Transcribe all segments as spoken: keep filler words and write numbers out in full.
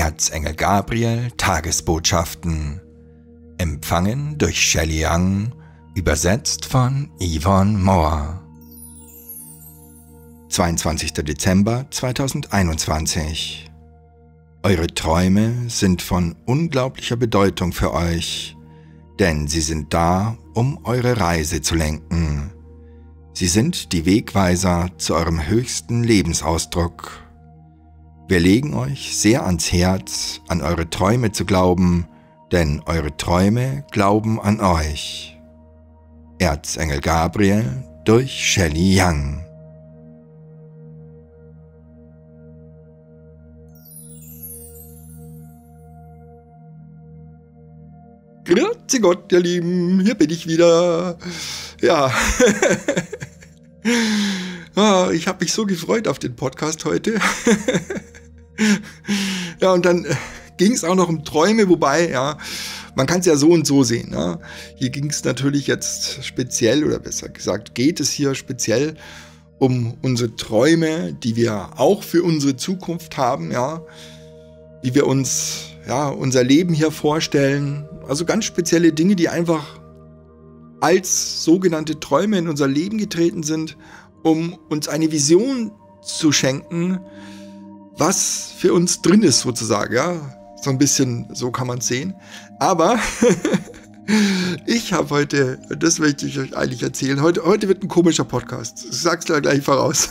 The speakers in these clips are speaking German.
Erzengel Gabriel Tagesbotschaften. Empfangen durch Shelley Young, übersetzt von Yvonne Moore. zweiundzwanzigster Dezember zweitausendeinundzwanzig. Eure Träume sind von unglaublicher Bedeutung für euch, denn sie sind da, um eure Reise zu lenken. Sie sind die Wegweiser zu eurem höchsten Lebensausdruck. Wir legen euch sehr ans Herz, an eure Träume zu glauben, denn eure Träume glauben an euch. Erzengel Gabriel durch Shelley Young. Grüezi Gott, ihr Lieben, hier bin ich wieder. Ja, ah, ich habe mich so gefreut auf den Podcast heute. Ja, und dann ging es auch noch um Träume, wobei, ja, man kann es ja so und so sehen. Ja. Hier ging es natürlich jetzt speziell, oder besser gesagt, geht es hier speziell um unsere Träume, die wir auch für unsere Zukunft haben, ja, wie wir uns ja, unser Leben hier vorstellen. Also ganz spezielle Dinge, die einfach als sogenannte Träume in unser Leben getreten sind, um uns eine Vision zu schenken, was für uns drin ist sozusagen. Ja, so ein bisschen, so kann man es sehen. Aber ich habe heute, das möchte ich euch eigentlich erzählen, heute, heute wird ein komischer Podcast. Ich sag's da gleich voraus.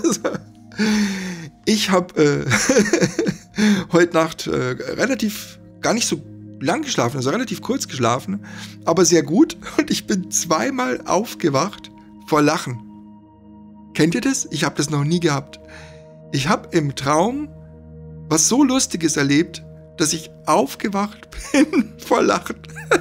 Ich habe äh, heute Nacht äh, relativ, gar nicht so lang geschlafen, also relativ kurz geschlafen, aber sehr gut. Und ich bin zweimal aufgewacht vor Lachen. Kennt ihr das? Ich habe das noch nie gehabt. Ich habe im Traum was so Lustiges erlebt, dass ich aufgewacht bin vor Lachen.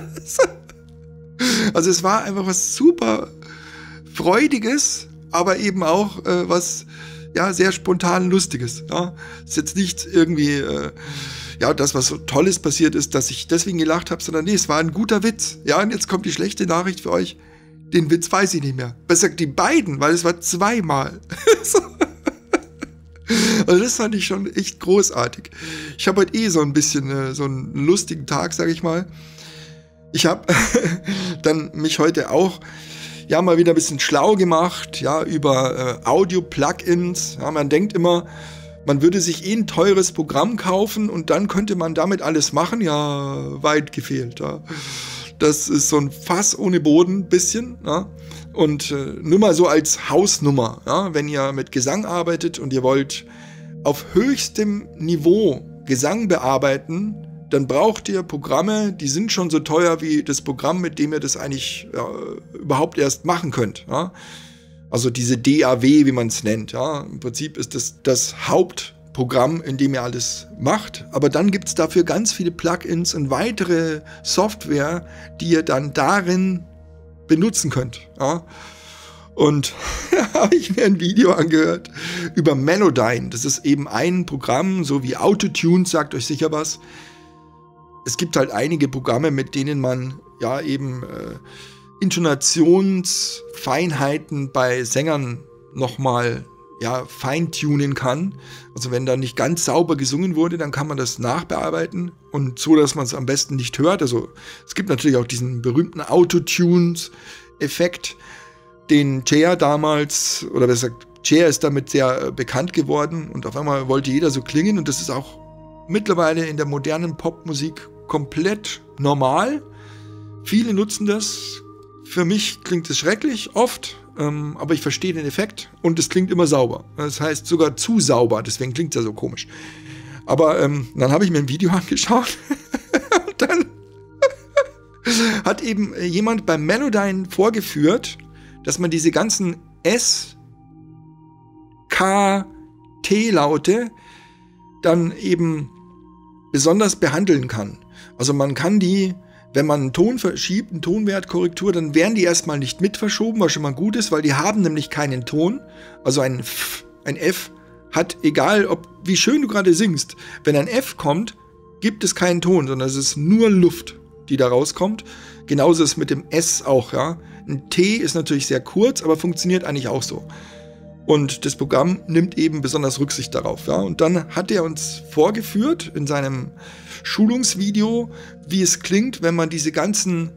Also es war einfach was super Freudiges, aber eben auch äh, was ja, sehr spontan Lustiges. Ja. Ist jetzt nicht irgendwie, äh, ja, das, was so Tolles passiert ist, dass ich deswegen gelacht habe, sondern nee, es war ein guter Witz. Ja, und jetzt kommt die schlechte Nachricht für euch. Den Witz weiß ich nicht mehr. Besser gesagt, die beiden, weil es war zweimal. Also das fand ich schon echt großartig. Ich habe heute eh so ein bisschen äh, so einen lustigen Tag, sag ich mal. Ich habe dann mich heute auch ja, mal wieder ein bisschen schlau gemacht, ja, über äh, Audio-Plugins. Ja, man denkt immer, man würde sich eh ein teures Programm kaufen und dann könnte man damit alles machen. Ja, weit gefehlt. Ja. Das ist so ein Fass ohne Boden, bisschen. Ja. Und äh, nur mal so als Hausnummer, ja, wenn ihr mit Gesang arbeitet und ihr wollt auf höchstem Niveau Gesang bearbeiten, dann braucht ihr Programme, die sind schon so teuer wie das Programm, mit dem ihr das eigentlich ja, überhaupt erst machen könnt. Ja? Also diese D A W, wie man es nennt. Ja? Im Prinzip ist das das Hauptprogramm, in dem ihr alles macht. Aber dann gibt es dafür ganz viele Plugins und weitere Software, die ihr dann darin benutzen könnt. Ja? Und da habe ich mir ein Video angehört über Melodyne. Das ist eben ein Programm, so wie Autotune, sagt euch sicher was. Es gibt halt einige Programme, mit denen man ja eben äh, Intonationsfeinheiten bei Sängern nochmal ja, feintunen kann. Also wenn da nicht ganz sauber gesungen wurde, dann kann man das nachbearbeiten und so, dass man es am besten nicht hört. Also es gibt natürlich auch diesen berühmten Autotunes-Effekt, den Cher damals, oder besser gesagt, Cher ist damit sehr äh, bekannt geworden und auf einmal wollte jeder so klingen und das ist auch mittlerweile in der modernen Popmusik komplett normal. Viele nutzen das. Für mich klingt es schrecklich, oft, ähm, aber ich verstehe den Effekt und es klingt immer sauber. Das heißt sogar zu sauber, deswegen klingt es ja so komisch. Aber ähm, dann habe ich mir ein Video angeschaut und dann hat eben jemand beim Melodyne vorgeführt, dass man diese ganzen S, K, T-Laute dann eben besonders behandeln kann. Also man kann die, wenn man einen Ton verschiebt, eine Tonwertkorrektur, dann werden die erstmal nicht mit verschoben, was schon mal gut ist, weil die haben nämlich keinen Ton. Also ein F, ein F hat, egal ob wie schön du gerade singst, wenn ein F kommt, gibt es keinen Ton, sondern es ist nur Luft, die da rauskommt. Genauso ist es mit dem S auch, ja. Ein T ist natürlich sehr kurz, aber funktioniert eigentlich auch so. Und das Programm nimmt eben besonders Rücksicht darauf. Ja? Und dann hat er uns vorgeführt in seinem Schulungsvideo, wie es klingt, wenn man diese ganzen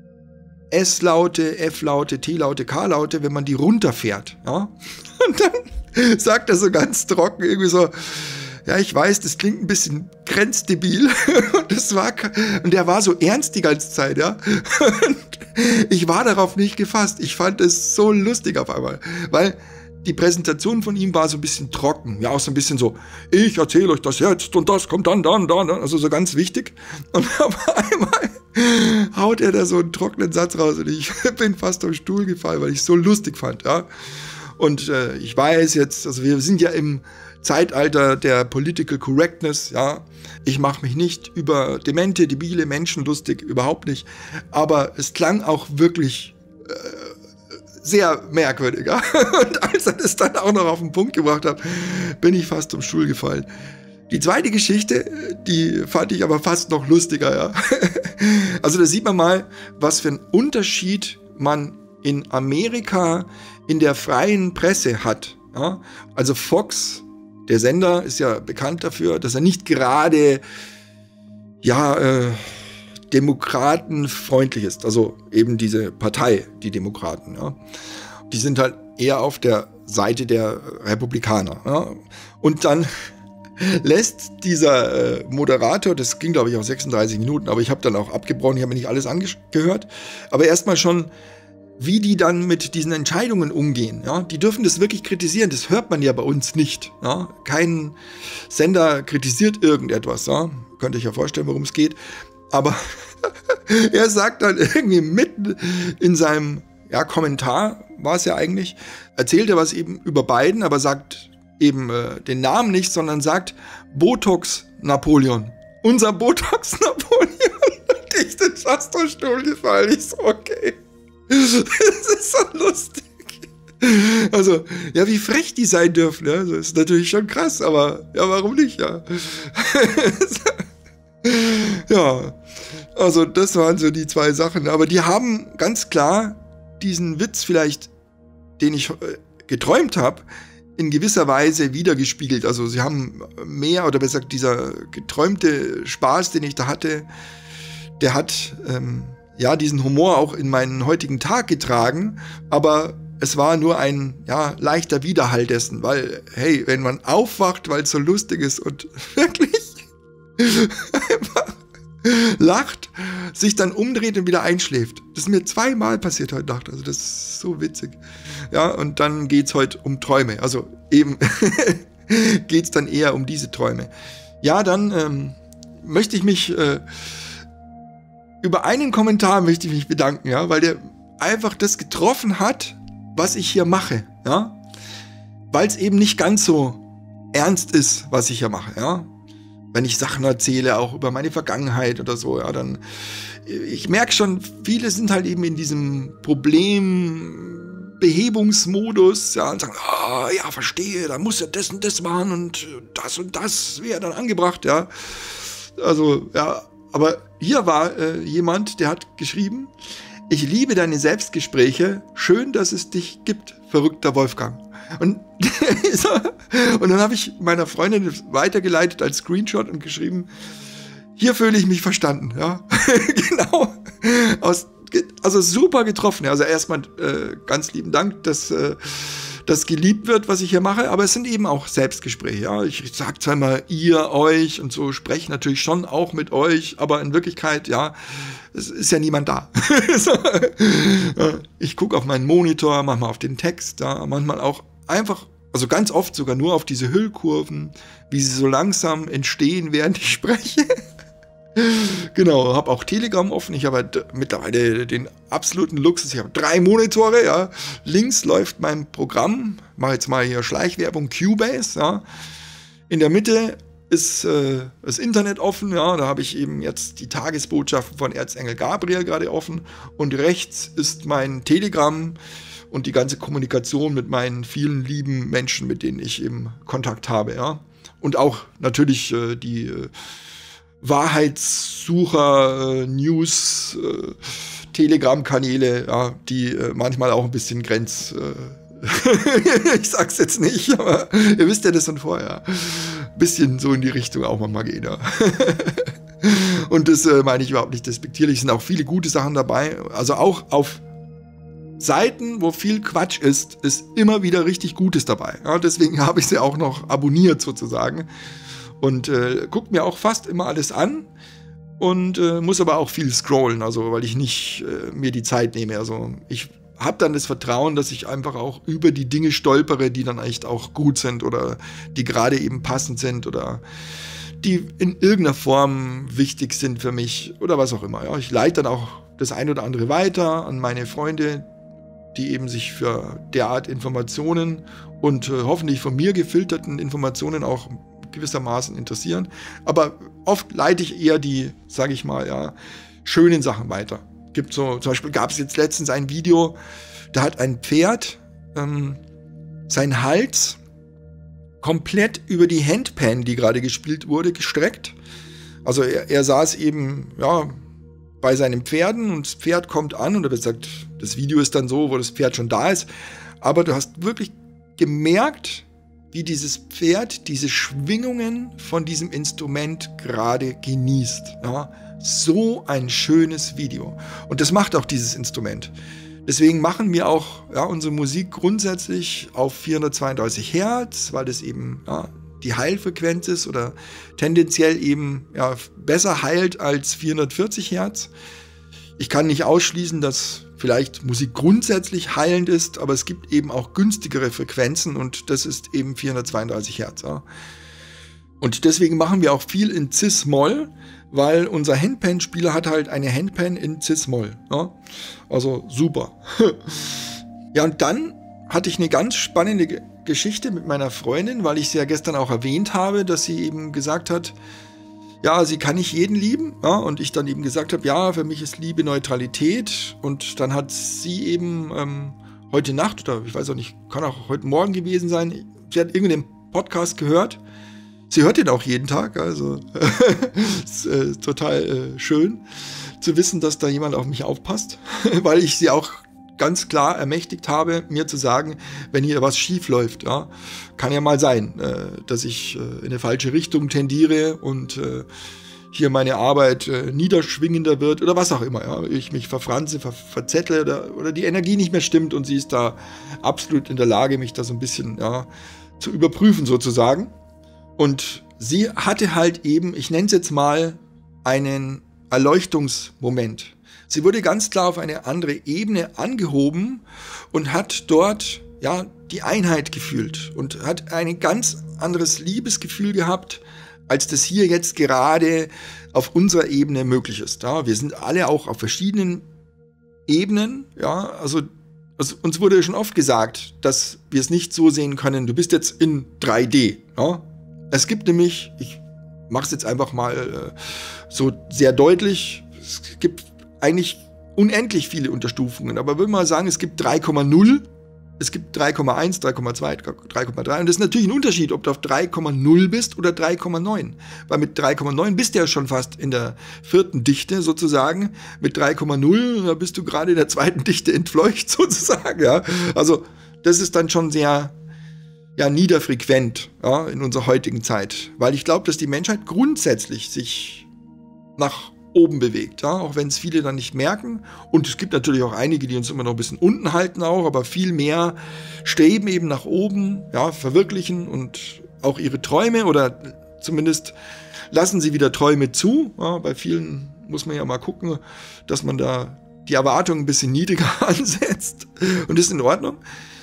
S-Laute, F-Laute, T-Laute, K-Laute, wenn man die runterfährt. Ja? Und dann sagt er so ganz trocken irgendwie so, ja, ich weiß, das klingt ein bisschen grenzdebil. Und, das war, und der war so ernst die ganze Zeit, ja. Und ich war darauf nicht gefasst. Ich fand es so lustig auf einmal, weil die Präsentation von ihm war so ein bisschen trocken. Ja, auch so ein bisschen so, ich erzähle euch das jetzt und das kommt dann, dann, dann. Also so ganz wichtig. Und auf einmal haut er da so einen trockenen Satz raus und ich bin fast am Stuhl gefallen, weil ich es so lustig fand, ja. Und äh, ich weiß jetzt, also wir sind ja im Zeitalter der Political Correctness, ja. Ich mache mich nicht über demente, debile Menschen lustig, überhaupt nicht. Aber es klang auch wirklich äh, sehr merkwürdig, ja. Und als er das dann auch noch auf den Punkt gebracht hat, bin ich fast zum Stuhl gefallen. Die zweite Geschichte, die fand ich aber fast noch lustiger, ja. Also da sieht man mal, was für einen Unterschied man in Amerika in der freien Presse hat. Ja? Also Fox, der Sender, ist ja bekannt dafür, dass er nicht gerade ja, äh, demokratenfreundlich ist. Also eben diese Partei, die Demokraten. Ja? Die sind halt eher auf der Seite der Republikaner. Ja? Und dann lässt dieser äh, Moderator, das ging glaube ich auch sechsunddreißig Minuten, aber ich habe dann auch abgebrochen, ich habe mir nicht alles angehört, aber erstmal schon, wie die dann mit diesen Entscheidungen umgehen. Ja? Die dürfen das wirklich kritisieren, das hört man ja bei uns nicht. Ja? Kein Sender kritisiert irgendetwas. Ja? Könnt ihr euch ja vorstellen, worum es geht. Aber er sagt dann irgendwie mitten in seinem ja, Kommentar, war es ja eigentlich, erzählt er was eben über Biden, aber sagt eben äh, den Namen nicht, sondern sagt Botox Napoleon. Unser Botox Napoleon. Und ich bin fast am Stuhl gefallen. Ich so, okay. Das ist so lustig. Also, ja, wie frech die sein dürfen, ja, das ist natürlich schon krass, aber ja, warum nicht, ja. Ja, also das waren so die zwei Sachen, aber die haben ganz klar diesen Witz vielleicht, den ich geträumt habe, in gewisser Weise wiedergespiegelt. Also sie haben mehr, oder besser gesagt, dieser geträumte Spaß, den ich da hatte, der hat ähm, ja, diesen Humor auch in meinen heutigen Tag getragen, aber es war nur ein, ja, leichter Widerhall dessen, weil, hey, wenn man aufwacht, weil es so lustig ist und wirklich einfach lacht, sich dann umdreht und wieder einschläft. Das ist mir zweimal passiert heute Nacht, also das ist so witzig. Ja, und dann geht's heute um Träume, also eben geht's dann eher um diese Träume. Ja, dann ähm, möchte ich mich äh, über einen Kommentar möchte ich mich bedanken, ja, weil der einfach das getroffen hat, was ich hier mache, ja, weil es eben nicht ganz so ernst ist, was ich hier mache, ja. Wenn ich Sachen erzähle, auch über meine Vergangenheit oder so, ja, dann, ich merke schon, viele sind halt eben in diesem Problembehebungsmodus, ja, und sagen, ah, ja, verstehe, da muss ja das und das machen und das und das wäre dann angebracht, ja. Also, ja, aber hier war äh, jemand, der hat geschrieben, ich liebe deine Selbstgespräche, schön, dass es dich gibt, verrückter Wolfgang. Und, und dann habe ich meiner Freundin weitergeleitet als Screenshot und geschrieben, hier fühle ich mich verstanden. Ja, genau. Aus, also super getroffen. Also erstmal äh, ganz lieben Dank, dass äh, das geliebt wird, was ich hier mache, aber es sind eben auch Selbstgespräche. Ja? Ich sage zwar mal ihr, euch und so, spreche natürlich schon auch mit euch, aber in Wirklichkeit, ja, es ist ja niemand da. Ich gucke auf meinen Monitor, manchmal auf den Text, ja, manchmal auch einfach, also ganz oft sogar nur auf diese Hüllkurven, wie sie so langsam entstehen, während ich spreche. Genau, habe auch Telegram offen. Ich habe halt mittlerweile den absoluten Luxus. Ich habe drei Monitore, ja. Links läuft mein Programm. Mache jetzt mal hier Schleichwerbung, Cubase, ja. In der Mitte ist äh, das Internet offen, ja. Da habe ich eben jetzt die Tagesbotschaften von Erzengel Gabriel gerade offen. Und rechts ist mein Telegram und die ganze Kommunikation mit meinen vielen lieben Menschen, mit denen ich eben Kontakt habe, ja. Und auch natürlich äh, die äh, Wahrheitssucher, äh, News, äh, Telegram-Kanäle, ja, die äh, manchmal auch ein bisschen Grenz, äh, ich sag's jetzt nicht, aber ihr wisst ja das schon vorher. Bisschen so in die Richtung auch mal gehen, ja. Und das äh, meine ich überhaupt nicht despektierlich. Es sind auch viele gute Sachen dabei. Also auch auf Seiten, wo viel Quatsch ist, ist immer wieder richtig Gutes dabei. Ja, deswegen habe ich sie auch noch abonniert sozusagen. Und äh, gucke mir auch fast immer alles an. Und äh, muss aber auch viel scrollen, also weil ich nicht äh, mir die Zeit nehme. Also ich habe dann das Vertrauen, dass ich einfach auch über die Dinge stolpere, die dann echt auch gut sind oder die gerade eben passend sind oder die in irgendeiner Form wichtig sind für mich oder was auch immer. Ja, ich leite dann auch das ein oder andere weiter an meine Freunde, die eben sich für derart Informationen und äh, hoffentlich von mir gefilterten Informationen auch gewissermaßen interessieren. Aber oft leite ich eher die, sage ich mal, ja, schönen Sachen weiter. Gibt so, zum Beispiel gab es jetzt letztens ein Video, da hat ein Pferd ähm, seinen Hals komplett über die Handpan, die gerade gespielt wurde, gestreckt. Also er, er saß eben, ja, bei seinen Pferden und das Pferd kommt an und er sagt, das Video ist dann so, wo das Pferd schon da ist. Aber du hast wirklich gemerkt, wie dieses Pferd diese Schwingungen von diesem Instrument gerade genießt. Ja, so ein schönes Video. Und das macht auch dieses Instrument. Deswegen machen wir auch ja, unsere Musik grundsätzlich auf vierhundertzweiunddreißig Hertz, weil das eben ja, die Heilfrequenz ist oder tendenziell eben ja, besser heilt als vierhundertvierzig Hertz. Ich kann nicht ausschließen, dass vielleicht Musik grundsätzlich heilend ist, aber es gibt eben auch günstigere Frequenzen und das ist eben vierhundertzweiunddreißig Hertz. Ja. Und deswegen machen wir auch viel in Cis-Moll, weil unser Handpan-Spieler hat halt eine Handpan in Cis-Moll. Ja. Also super. Ja, und dann hatte ich eine ganz spannende Ge- Geschichte mit meiner Freundin, weil ich sie ja gestern auch erwähnt habe, dass sie eben gesagt hat, ja, sie kann nicht jeden lieben. Ja, und ich dann eben gesagt habe, ja, für mich ist Liebe Neutralität. Und dann hat sie eben ähm, heute Nacht, oder ich weiß auch nicht, kann auch heute Morgen gewesen sein, sie hat irgendeinen Podcast gehört. Sie hört den auch jeden Tag, also ist äh, total äh, schön zu wissen, dass da jemand auf mich aufpasst, weil ich sie auch ganz klar ermächtigt habe, mir zu sagen, wenn hier was schief läuft. Ja, kann ja mal sein, äh, dass ich äh, in eine falsche Richtung tendiere und äh, hier meine Arbeit äh, niederschwingender wird oder was auch immer. Ja, ich mich verfranze, ver verzettle oder, oder die Energie nicht mehr stimmt und sie ist da absolut in der Lage, mich da so ein bisschen ja, zu überprüfen sozusagen. Und sie hatte halt eben, ich nenne es jetzt mal, einen Erleuchtungsmoment. Sie wurde ganz klar auf eine andere Ebene angehoben und hat dort ja die Einheit gefühlt und hat ein ganz anderes Liebesgefühl gehabt, als das hier jetzt gerade auf unserer Ebene möglich ist. Ja, wir sind alle auch auf verschiedenen Ebenen. Ja, also, also uns wurde schon oft gesagt, dass wir es nicht so sehen können, du bist jetzt in drei D. Ja? Es gibt nämlich, ich mache es jetzt einfach mal äh, so sehr deutlich, es gibt eigentlich unendlich viele Unterstufungen, aber würde mal sagen, es gibt drei Komma null, es gibt drei Komma eins, drei Komma zwei, drei Komma drei und das ist natürlich ein Unterschied, ob du auf drei Komma null bist oder drei Komma neun, weil mit drei Komma neun bist du ja schon fast in der vierten Dichte sozusagen, mit drei Komma null, da bist du gerade in der zweiten Dichte entfleucht sozusagen, ja, also das ist dann schon sehr ja, niederfrequent ja, in unserer heutigen Zeit, weil ich glaube, dass die Menschheit grundsätzlich sich nach oben bewegt, ja, auch wenn es viele dann nicht merken. Und es gibt natürlich auch einige, die uns immer noch ein bisschen unten halten auch, aber viel mehr streben eben nach oben, ja, verwirklichen und auch ihre Träume oder zumindest lassen sie wieder Träume zu. Ja, bei vielen muss man ja mal gucken, dass man da die Erwartungen ein bisschen niedriger ansetzt und das ist in Ordnung.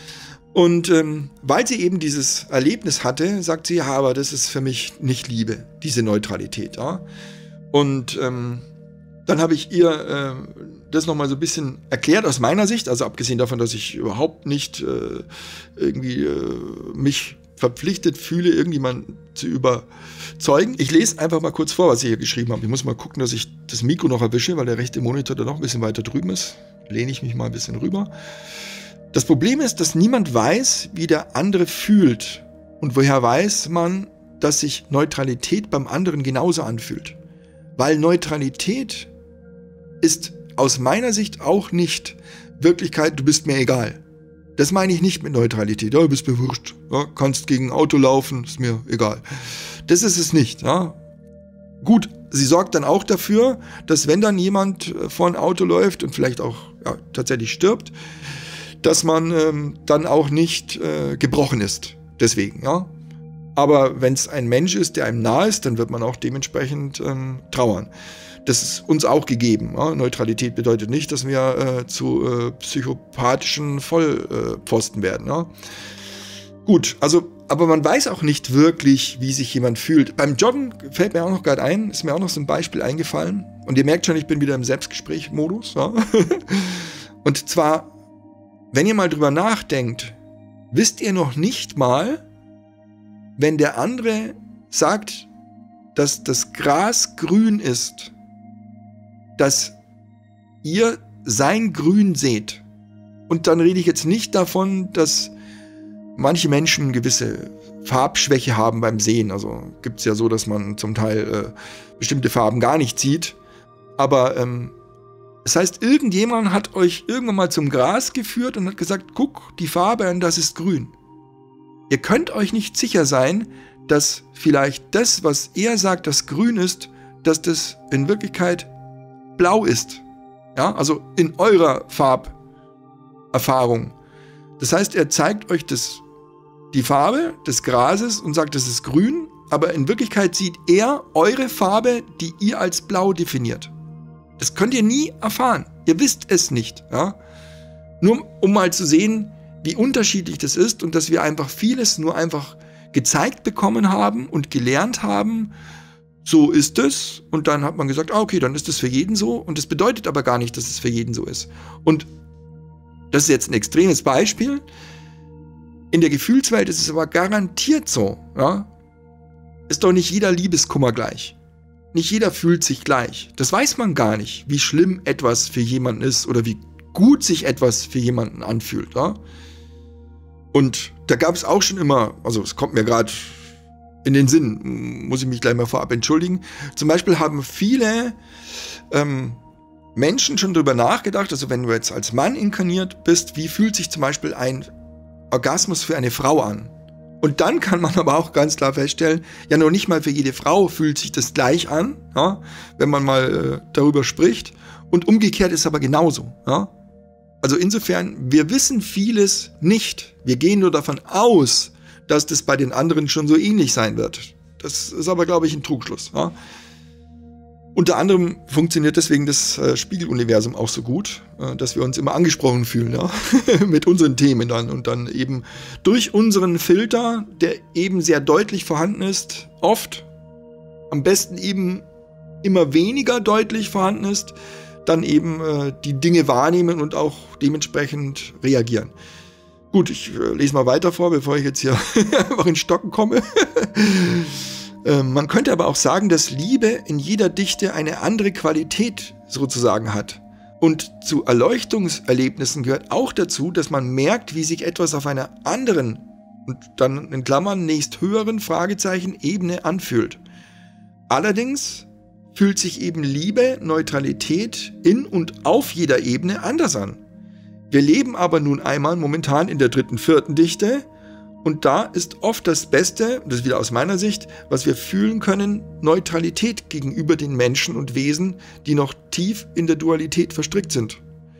Und ähm, weil sie eben dieses Erlebnis hatte, sagt sie, ja, aber das ist für mich nicht Liebe, diese Neutralität, ja. Und ähm, dann habe ich ihr äh, das nochmal so ein bisschen erklärt aus meiner Sicht, also abgesehen davon, dass ich überhaupt nicht äh, irgendwie äh, mich verpflichtet fühle, irgendjemanden zu überzeugen. Ich lese einfach mal kurz vor, was ich hier geschrieben habe. Ich muss mal gucken, dass ich das Mikro noch erwische, weil der rechte Monitor da noch ein bisschen weiter drüben ist. Lehne ich mich mal ein bisschen rüber. Das Problem ist, dass niemand weiß, wie der andere fühlt. Und woher weiß man, dass sich Neutralität beim anderen genauso anfühlt? Weil Neutralität ist aus meiner Sicht auch nicht Wirklichkeit, du bist mir egal. Das meine ich nicht mit Neutralität. Ja, du bist mir wurscht. Ja, kannst gegen ein Auto laufen, ist mir egal. Das ist es nicht. Ja. Gut, sie sorgt dann auch dafür, dass wenn dann jemand vor ein Auto läuft und vielleicht auch ja, tatsächlich stirbt, dass man ähm, dann auch nicht äh, gebrochen ist. Deswegen, ja. Aber wenn es ein Mensch ist, der einem nahe ist, dann wird man auch dementsprechend ähm, trauern. Das ist uns auch gegeben. Ja? Neutralität bedeutet nicht, dass wir äh, zu äh, psychopathischen Vollpfosten äh, werden. Ja? Gut, also, aber man weiß auch nicht wirklich, wie sich jemand fühlt. Beim Joggen fällt mir auch noch gerade ein, ist mir auch noch so ein Beispiel eingefallen. Und ihr merkt schon, ich bin wieder im Selbstgespräch-Modus. Ja? Und zwar, wenn ihr mal drüber nachdenkt, wisst ihr noch nicht mal, wenn der andere sagt, dass das Gras grün ist, dass ihr sein Grün seht. Und dann rede ich jetzt nicht davon, dass manche Menschen gewisse Farbschwäche haben beim Sehen. Also gibt es ja so, dass man zum Teil äh, bestimmte Farben gar nicht sieht. Aber ähm, das heißt, irgendjemand hat euch irgendwann mal zum Gras geführt und hat gesagt, guck, die Farbe und das ist grün. Ihr könnt euch nicht sicher sein, dass vielleicht das, was er sagt, das grün ist, dass das in Wirklichkeit blau ist. Ja, also in eurer Farberfahrung. Das heißt, er zeigt euch das, die Farbe des Grases und sagt, das ist grün, aber in Wirklichkeit sieht er eure Farbe, die ihr als blau definiert. Das könnt ihr nie erfahren. Ihr wisst es nicht. Ja? Nur um mal zu sehen, wie unterschiedlich das ist und dass wir einfach vieles nur einfach gezeigt bekommen haben und gelernt haben, so ist es. Und dann hat man gesagt, ah, okay, dann ist es für jeden so. Und das bedeutet aber gar nicht, dass es für jeden so ist. Und das ist jetzt ein extremes Beispiel. In der Gefühlswelt ist es aber garantiert so. Ja? Ist doch nicht jeder Liebeskummer gleich. Nicht jeder fühlt sich gleich. Das weiß man gar nicht, wie schlimm etwas für jemanden ist oder wie gut sich etwas für jemanden anfühlt. Ja? Und da gab es auch schon immer, also es kommt mir gerade in den Sinn, muss ich mich gleich mal vorab entschuldigen. Zum Beispiel haben viele ähm, Menschen schon darüber nachgedacht, also wenn du jetzt als Mann inkarniert bist, wie fühlt sich zum Beispiel ein Orgasmus für eine Frau an? Und dann kann man aber auch ganz klar feststellen, ja, noch nicht mal für jede Frau fühlt sich das gleich an, ja, wenn man mal äh, darüber spricht. Und umgekehrt ist aber genauso. Ja. Also insofern, wir wissen vieles nicht. Wir gehen nur davon aus, dass das bei den anderen schon so ähnlich sein wird. Das ist aber, glaube ich, ein Trugschluss. Ja. Unter anderem funktioniert deswegen das äh, Spiegeluniversum auch so gut, äh, dass wir uns immer angesprochen fühlen, ja? Mit unseren Themen dann und dann eben durch unseren Filter, der eben sehr deutlich vorhanden ist, oft, am besten eben immer weniger deutlich vorhanden ist, dann eben äh, die Dinge wahrnehmen und auch dementsprechend reagieren. Gut, ich äh, lese mal weiter vor, bevor ich jetzt hier einfach in Stocken komme. Man könnte aber auch sagen, dass Liebe in jeder Dichte eine andere Qualität sozusagen hat. Und zu Erleuchtungserlebnissen gehört auch dazu, dass man merkt, wie sich etwas auf einer anderen und dann in Klammern nächst höheren Fragezeichen Ebene anfühlt. Allerdings fühlt sich eben Liebe, Neutralität in und auf jeder Ebene anders an. Wir leben aber nun einmal momentan in der dritten, vierten Dichte. Und da ist oft das Beste, das ist wieder aus meiner Sicht, was wir fühlen können, Neutralität gegenüber den Menschen und Wesen, die noch tief in der Dualität verstrickt sind.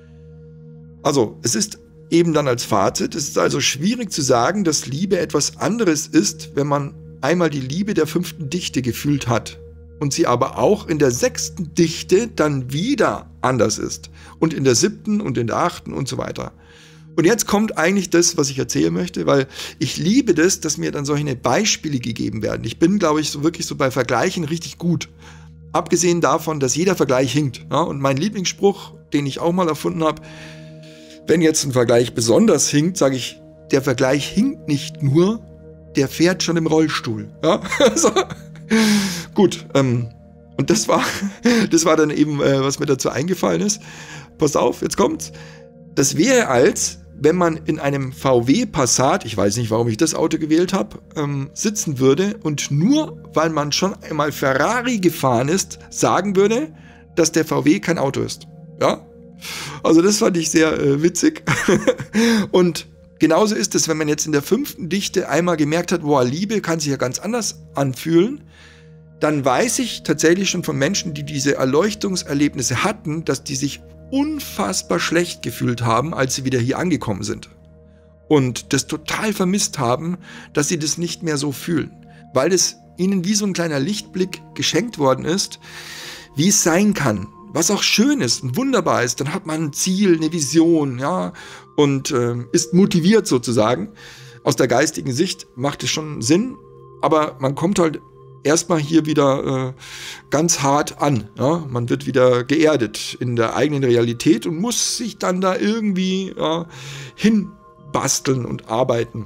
Also, es ist eben dann als Fazit, es ist also schwierig zu sagen, dass Liebe etwas anderes ist, wenn man einmal die Liebe der fünften Dichte gefühlt hat und sie aber auch in der sechsten Dichte dann wieder anders ist und in der siebten und in der achten und so weiter. Und jetzt kommt eigentlich das, was ich erzählen möchte, weil ich liebe das, dass mir dann solche Beispiele gegeben werden. Ich bin, glaube ich, so wirklich so bei Vergleichen richtig gut. Abgesehen davon, dass jeder Vergleich hinkt. Ja? Und mein Lieblingsspruch, den ich auch mal erfunden habe, wenn jetzt ein Vergleich besonders hinkt, sage ich, der Vergleich hinkt nicht nur, der fährt schon im Rollstuhl. Ja? Also, gut, ähm, und das war, das war dann eben, äh, was mir dazu eingefallen ist. Pass auf, jetzt kommt's. Das wäre als, wenn man in einem V W Passat, ich weiß nicht, warum ich das Auto gewählt habe, ähm, sitzen würde und nur, weil man schon einmal Ferrari gefahren ist, sagen würde, dass der V W kein Auto ist. Ja? Also das fand ich sehr äh, witzig. Und genauso ist es, wenn man jetzt in der fünften Dichte einmal gemerkt hat, boah, Liebe kann sich ja ganz anders anfühlen, dann weiß ich tatsächlich schon von Menschen, die diese Erleuchtungserlebnisse hatten, dass die sich unfassbar schlecht gefühlt haben, als sie wieder hier angekommen sind. Und das total vermisst haben, dass sie das nicht mehr so fühlen. Weil es ihnen wie so ein kleiner Lichtblick geschenkt worden ist, wie es sein kann. Was auch schön ist und wunderbar ist. Dann hat man ein Ziel, eine Vision, ja, und äh, ist motiviert sozusagen. Aus der geistigen Sicht macht es schon Sinn, aber man kommt halt erstmal hier wieder äh, ganz hart an. Ja? Man wird wieder geerdet in der eigenen Realität und muss sich dann da irgendwie ja, hinbasteln und arbeiten.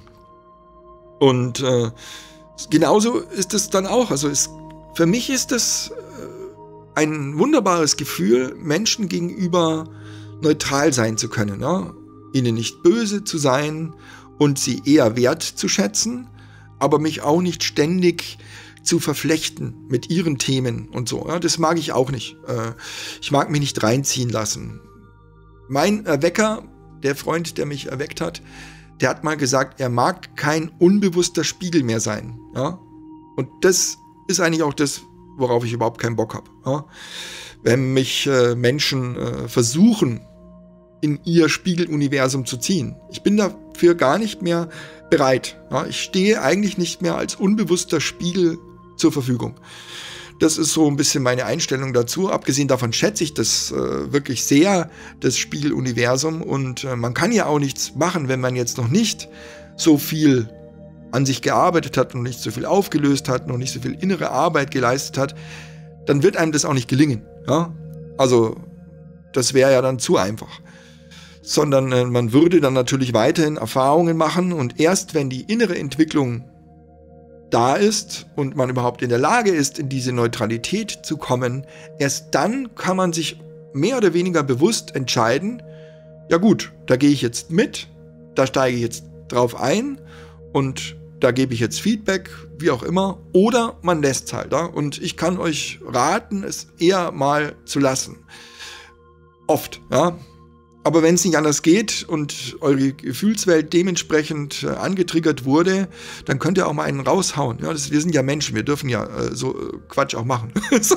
Und äh, genauso ist es dann auch. Also es, für mich ist es äh, ein wunderbares Gefühl, Menschen gegenüber neutral sein zu können. Ja? Ihnen nicht böse zu sein und sie eher wertzuschätzen, aber mich auch nicht ständig zu verflechten mit ihren Themen und so. Ja, das mag ich auch nicht. Äh, ich mag mich nicht reinziehen lassen. Mein Erwecker, der Freund, der mich erweckt hat, der hat mal gesagt, er mag kein unbewusster Spiegel mehr sein. Ja? Und das ist eigentlich auch das, worauf ich überhaupt keinen Bock habe. Ja? Wenn mich äh, Menschen äh, versuchen, in ihr Spiegeluniversum zu ziehen. Ich bin dafür gar nicht mehr bereit. Ja? Ich stehe eigentlich nicht mehr als unbewusster Spiegel zur Verfügung. Das ist so ein bisschen meine Einstellung dazu. Abgesehen davon schätze ich das äh, wirklich sehr, das Spiegeluniversum. Und äh, man kann ja auch nichts machen, wenn man jetzt noch nicht so viel an sich gearbeitet hat, noch nicht so viel aufgelöst hat, noch nicht so viel innere Arbeit geleistet hat. Dann wird einem das auch nicht gelingen. Ja? Also das wäre ja dann zu einfach. Sondern äh, man würde dann natürlich weiterhin Erfahrungen machen. Und erst wenn die innere Entwicklung da ist und man überhaupt in der Lage ist, in diese Neutralität zu kommen, erst dann kann man sich mehr oder weniger bewusst entscheiden, ja gut, da gehe ich jetzt mit, da steige ich jetzt drauf ein und da gebe ich jetzt Feedback, wie auch immer, oder man lässt es halt. Ja? Und ich kann euch raten, es eher mal zu lassen. Oft, ja. Aber wenn es nicht anders geht und eure Gefühlswelt dementsprechend äh, angetriggert wurde, dann könnt ihr auch mal einen raushauen. Ja, das, wir sind ja Menschen, wir dürfen ja äh, so äh, Quatsch auch machen.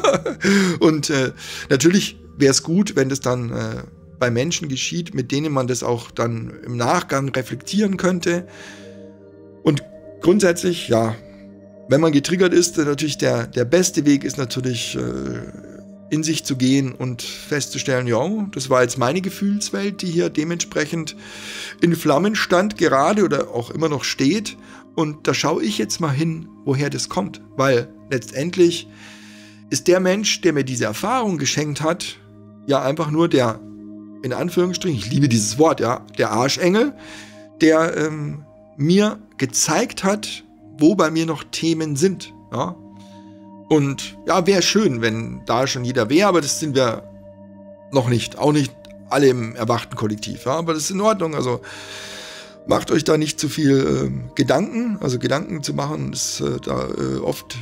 Und äh, natürlich wäre es gut, wenn das dann äh, bei Menschen geschieht, mit denen man das auch dann im Nachgang reflektieren könnte. Und grundsätzlich, ja, wenn man getriggert ist, natürlich der, der beste Weg ist natürlich äh, in sich zu gehen und festzustellen, ja, das war jetzt meine Gefühlswelt, die hier dementsprechend in Flammen stand gerade oder auch immer noch steht. Und da schaue ich jetzt mal hin, woher das kommt. Weil letztendlich ist der Mensch, der mir diese Erfahrung geschenkt hat, ja einfach nur der, in Anführungsstrichen, ich liebe dieses Wort, ja, der Arschengel, der ähm, mir gezeigt hat, wo bei mir noch Themen sind, ja. Und ja, wäre schön, wenn da schon jeder wäre, aber das sind wir noch nicht. Auch nicht alle im erwachten Kollektiv. Ja? Aber das ist in Ordnung. Also macht euch da nicht zu viel äh, Gedanken. Also Gedanken zu machen ist äh, da äh, oft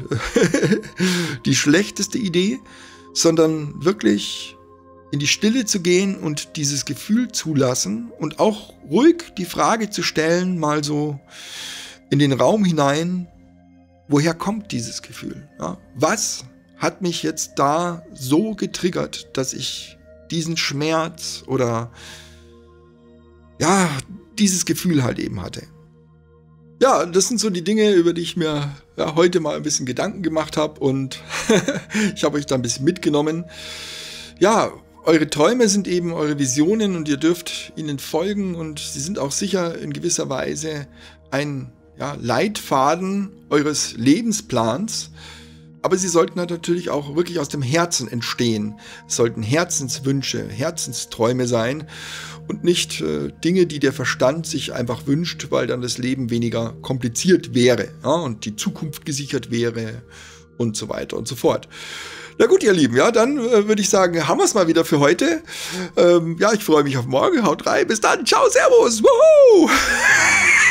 die schlechteste Idee. Sondern wirklich in die Stille zu gehen und dieses Gefühl zulassen. Und auch ruhig die Frage zu stellen, mal so in den Raum hinein, woher kommt dieses Gefühl? Ja? Was hat mich jetzt da so getriggert, dass ich diesen Schmerz oder ja, dieses Gefühl halt eben hatte? Ja, das sind so die Dinge, über die ich mir ja, heute mal ein bisschen Gedanken gemacht habe und ich habe euch da ein bisschen mitgenommen. Ja, eure Träume sind eben eure Visionen und ihr dürft ihnen folgen und sie sind auch sicher in gewisser Weise ein Ja, Leitfaden eures Lebensplans, aber sie sollten natürlich auch wirklich aus dem Herzen entstehen. Es sollten Herzenswünsche, Herzensträume sein und nicht äh, Dinge, die der Verstand sich einfach wünscht, weil dann das Leben weniger kompliziert wäre, ja, und die Zukunft gesichert wäre und so weiter und so fort. Na gut, ihr Lieben, ja, dann äh, würde ich sagen, haben wir es mal wieder für heute. Ähm, ja, ich freue mich auf morgen. Haut rein. Bis dann. Ciao, servus. Wuhu!